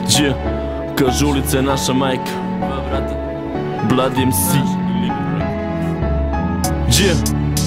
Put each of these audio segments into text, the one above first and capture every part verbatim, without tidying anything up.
Đe, kažu ulica je naša majka. Bloody em si. Đe,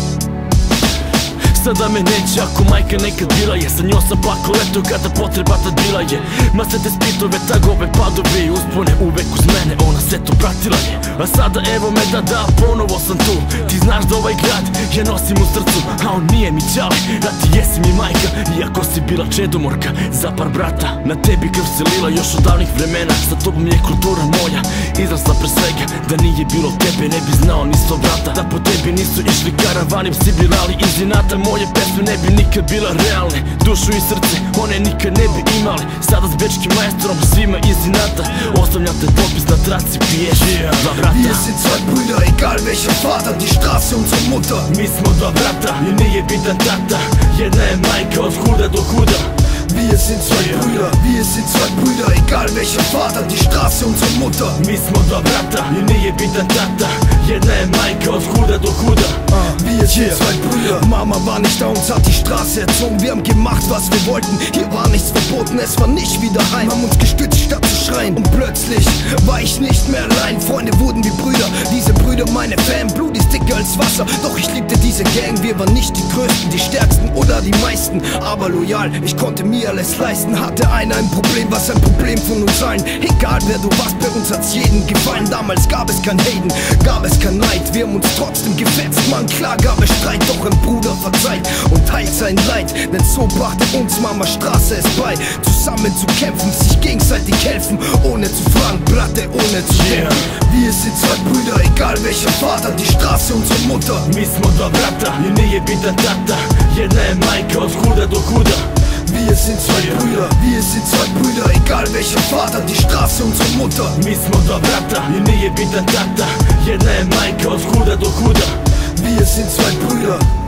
sada me neće ako majka nekad bila je. Sa njom sam plakao leto kada potreba tad bila je. Ma sve te spitove, tagove, padove i uspone uvek uz mene, ona sve to pratila je. A sada evo me da da, ponovo sam tu. Ti znaš da ovaj grad ja nosim u srcu, a on nije mi ćale, da ti jesi mi majka. Iako si bila čedomorka za par brata, na tebi krv se lila još od davnih vremena. Sa tobom je kultura moja izrasla pre svega. Da nije bilo tebe ne bi znao ni sto vrata. Da po tebi nisu išli karavani, psi birali iz inata. Moje pesme ne bi nikad bila realne, dušu i srce one nikad ne bi imali. Sada s bečkim maestrom svima iz inata ostavljam te potpis na traci, piješ dva brata. Wir sind zwei Brüder, egal welcher Vater, die Straße unsere Mutter. Mi smo dva brata i nije bitan tata, jedna je majka od huda do huda. Wir sind zwei Brüder, wir sind zwei Brüder, egal welcher Vater, die Straße unsere Mutter. Mi smo dva brata i nije bitan tata, jedna je majka od huda do huda. Wir sind zwei Brüder, Mama war nicht da, uns hat die Straße erzogen. Wir haben gemacht, was wir wollten, hier war nichts verboten, es war nicht wie daheim. Haben uns gestützt, statt zu schreien. Und plötzlich war ich nicht mehr allein. Freunde wurden wie Brüder, diese Brüder meine Fan. Blut ist dicker als Wasser, doch ich liebte diese Gang. Wir waren nicht die Größten, die Stärksten oder die meisten, aber loyal, ich konnte mir alles leisten. Hatte einer ein Problem, was ein Problem von uns allen. Egal wer du warst, bei uns hat's jedem gefallen. Damals gab es kein Haten, gab es kein Neid. Wir haben uns trotzdem gefetzt, man, klar gab es Streit. Doch ein Bruder verzeiht und teilt sein Leid, denn so brachte uns Mama Straße es bei. Zusammen zu kämpfen, sich gegenseitig helfen, ohne zu fragen, Bratte, ohne zu denken. Wir sind zwei Brüder, egal welcher Vater, die Straße unsere Mutter. Mi smo dva brata i nije bitan tata, jedna je majka od huda do huda. Wir sind zwei Brüder, wir sind zwei Brüder, egal welcher Vater, die Straße unsere Mutter. Mi smo dva brata i nije bitan tata, jedna je majka od huda do huda. Wir sind zwei Brüder.